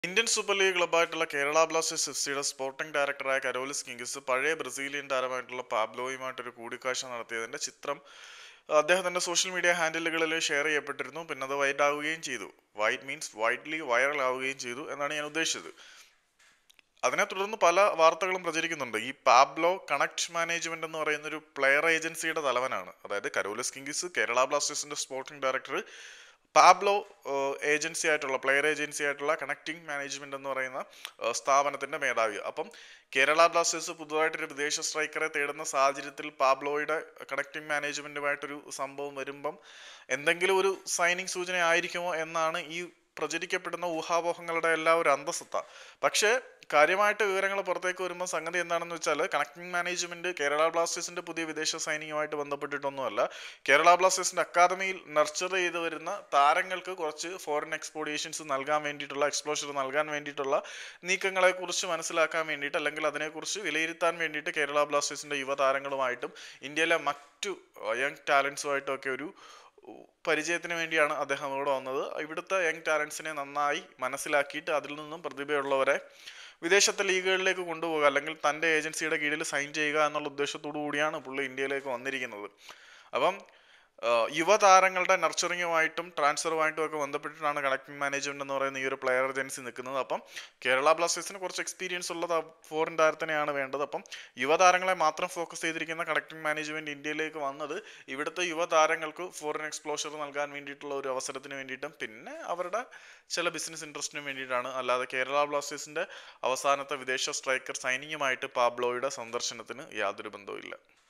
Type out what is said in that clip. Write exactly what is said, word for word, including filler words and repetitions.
Indian Super League ക്ലബ്ബായിട്ടുള്ള Kerala Blasters F സിയുടെ sporting ഡയറക്ടറായ കരോലിസ് കിങ്കിസ് പഴയ ബ്രസീലിയൻ താരമായിട്ടുള്ള പാബ്ലോയുമായിട്ടൊരു കൂടിക്കാഴ്ച നടത്തിയതിന്റെ ചിത്രം അദ്ദേഹത്തിന്റെ സോഷ്യൽ മീഡിയ ഹാൻഡിലുകളിൽ ഷെയർ ചെയ്യപ്പെട്ടിരുന്നു. പിന്നെ അത് വൈഡ് ആവുകയും ചെയ്തു. വൈഡ് മീൻസ് വൈഡ്ലി വൈറൽ ആവുകയും ചെയ്തു എന്നാണ് ഞാൻ ഉദ്ദേശിച്ചത്. അതിനെ തുടർന്ന് പല വാർത്തകളും പ്രചരിക്കുന്നുണ്ട്. ഈ പാബ്ലോ കണക്ട് മാനേജ്മെന്റ് എന്ന് പറയുന്ന ഒരു പ്ലെയർ ഏജൻസിയുടെ തലവനാണ്. അതായത് കരോലിസ് കിങ്കിസ് കേരള ബ്ലാസ്റ്റേഴ്സിന്റെ സ്പോർട്ടിംഗ് ഡയറക്ടർ, പാബ്ലോ ഏജൻസി ആയിട്ടുള്ള പ്ലെയർ ഏജൻസി ആയിട്ടുള്ള കണക്റ്റിംഗ് മാനേജ്മെന്റ് എന്ന് പറയുന്ന ഏഹ്, സ്ഥാപനത്തിന്റെ മേധാവി. അപ്പം കേരള ബ്ലാസ്റ്റേഴ്സ് പുതുതായിട്ടൊരു വിദേശ സ്ട്രൈക്കറെ തേടുന്ന സാഹചര്യത്തിൽ പാബ്ലോയുടെ കണക്റ്റിംഗ് മാനേജ്മെന്റുമായിട്ടൊരു സംഭവം വരുമ്പം എന്തെങ്കിലും ഒരു സൈനിങ് സൂചന ആയിരിക്കുമോ എന്നാണ് ഈ പ്രചരിക്കപ്പെടുന്ന ഊഹാപോഹങ്ങളുടെ എല്ലാ ഒരു അന്തസത്ത. പക്ഷേ കാര്യമായിട്ട് വിവരങ്ങൾ പുറത്തേക്ക് വരുമ്പോൾ സംഗതി എന്താണെന്ന് വെച്ചാൽ, കണക്ടിംഗ് മാനേജ്മെന്റ് കേരള ബ്ലാസ്റ്റേഴ്സിന്റെ പുതിയ വിദേശ സൈനികമായിട്ട് ബന്ധപ്പെട്ടിട്ടൊന്നുമല്ല. കേരള ബ്ലാസ്റ്റേഴ്സിന്റെ അക്കാദമിയിൽ നർച്ചർ ചെയ്ത് വരുന്ന താരങ്ങൾക്ക് കുറച്ച് ഫോറിൻ എക്സ്പോർട്ടേഷൻസ് നൽകാൻ വേണ്ടിയിട്ടുള്ള, എക്സ്പ്ലോഷർ നൽകാൻ വേണ്ടിയിട്ടുള്ള നീക്കങ്ങളെ കുറിച്ച് മനസ്സിലാക്കാൻ വേണ്ടിയിട്ട്, അല്ലെങ്കിൽ അതിനെക്കുറിച്ച് വിലയിരുത്താൻ വേണ്ടിയിട്ട് കേരള ബ്ലാസ്റ്റേഴ്സിന്റെ യുവതാരങ്ങളുമായിട്ടും ഇന്ത്യയിലെ മറ്റു യങ് ടാലൻസുമായിട്ടും ഒക്കെ ഒരു പരിചയത്തിന് വേണ്ടിയാണ് അദ്ദേഹം ഇവിടെ വന്നത്. ഇവിടുത്തെ യങ് ടാലൻസിനെ നന്നായി മനസ്സിലാക്കിയിട്ട് അതിൽ നിന്നും പ്രതിഭയുള്ളവരെ വിദേശത്തെ ലീഗുകളിലേക്ക് കൊണ്ടുപോകുക, അല്ലെങ്കിൽ തൻ്റെ ഏജൻസിയുടെ കീഴിൽ സൈൻ ചെയ്യുക എന്നുള്ള ഉദ്ദേശത്തോടു കൂടിയാണ് പുള്ളി ഇന്ത്യയിലേക്ക് വന്നിരിക്കുന്നത്. അപ്പം ആഹ് യുവതാരങ്ങളുടെ നർച്ചറിങ്ങുമായിട്ടും ട്രാൻസ്ഫറുമായിട്ടും ഒക്കെ ബന്ധപ്പെട്ടിട്ടാണ് കണക്ടിംഗ് മാനേജ്മെന്റ് എന്ന് പറയുന്ന ഈ ഒരു പ്ലെയർ ഏജൻസി നിൽക്കുന്നത്. അപ്പം കേരള ബ്ലാസ്റ്റേഴ്സിന് കുറച്ച് എക്സ്പീരിയൻസ് ഉള്ള ഫോറിൻ താരത്തിനെയാണ് വേണ്ടത്. അപ്പം യുവതാരങ്ങളെ മാത്രം ഫോക്കസ് ചെയ്തിരിക്കുന്ന കണക്ടിംഗ് മാനേജ്മെന്റ് ഇന്ത്യയിലേക്ക് വന്നത് ഇവിടുത്തെ യുവതാരങ്ങൾക്ക് ഫോറിൻ എക്സ്പ്ലോഷർ നൽകാൻ വേണ്ടിയിട്ടുള്ള ഒരു അവസരത്തിന് വേണ്ടിയിട്ടും പിന്നെ അവരുടെ ചില ബിസിനസ് ഇൻട്രസ്റ്റിനും വേണ്ടിയിട്ടാണ്. അല്ലാതെ കേരള ബ്ലാസ്റ്റേഴ്സിന്റെ അവസാനത്തെ വിദേശ സ്ട്രൈക്കർ സൈനിങ്ങുമായിട്ട് പാബ്ലോയുടെ സന്ദർശനത്തിന് യാതൊരു ബന്ധവുമില്ല.